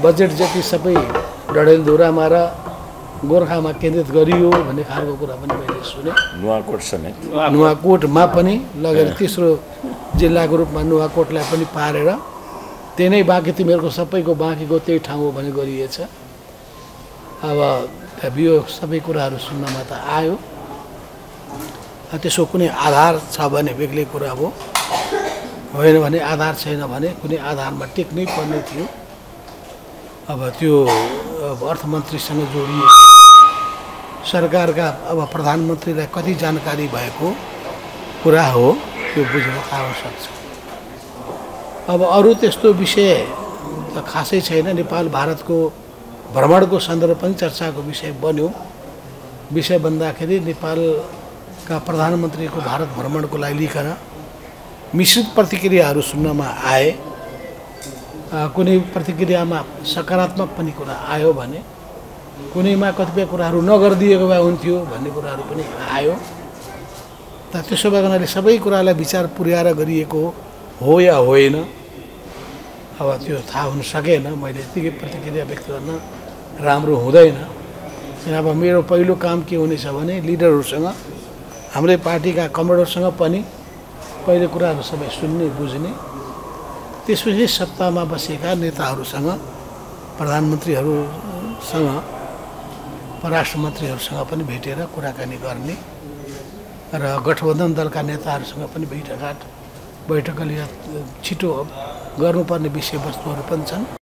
Budget जति सबै डडेलधुरामा र गोर्खामा केन्द्रित गरियो भन्ने खालको कुरा पनि मैले सुने। नुवाकोट समेत नुवाकोटमा पनि लगेर तेस्रो जिल्लाको रूपमा नुवाकोटलाई पनि पारेर त्यही नै बाँकी तिमीहरूको सबैको बाँकीको त्यही ठाउँ हो भने गरिएछ। अब यो सबै कुराहरू सुन्नमा त आयो। त्यसको कुनै आधार छ भने बेग्लै कुरा हो, होइन भने आधार छैन भने कुनै आधारमा टेक्नै पर्ने थियो। अब त्यो अर्थमन्त्रीसँग जोडिएको सरकारका अब प्रधानमन्त्रीलाई कति जानकारी भएको कुरा हो त्यो बुझ्न आवश्यक छ। अब अरू त्यस्तो विषय त खासै छैन। नेपाल भारतको भ्रमणको सन्दर्भ पनि चर्चाको विषय बन्यो। विषय बन्दाखेरि नेपालका प्रधानमन्त्रीको भारत भ्रमणको लागि लिखन मिश्रित प्रतिक्रियाहरू सुन्नमा आए। कुनै प्रतिक्रियामा सकारात्मक पनि कुरा आयो भने कुनैमा कतिपय कुराहरू नगरिदिएको भए हुन्थ्यो भन्ने कुराहरू पनि आयो। त त्यसो भए हुनाले सबै कुरालाई विचार पुर्याएर गरिएको हो या होइन अब त्यो थाहा हुन सकेन। मैले यतिकै प्रतिक्रिया व्यक्त गर्न राम्रो हुँदैन। अब मेरो पहिलो काम के हुनेछ भने लिडरहरूसँग, हाम्रै पार्टीका कमरेडरसँग पनि पहिले कुराहरू सबै सुन्ने बुझ्ने, त्यसपछि सत्तामा बसेका नेताहरूसँग, प्रधानमन्त्रीहरूसँग, परराष्ट्र मन्त्रीहरूसँग पनि भेटेर कुराकानी गर्ने र गठबन्धन दलका नेताहरूसँग पनि बैठकले छिटो गर्नुपर्ने विषयवस्तुहरू पनि छन्।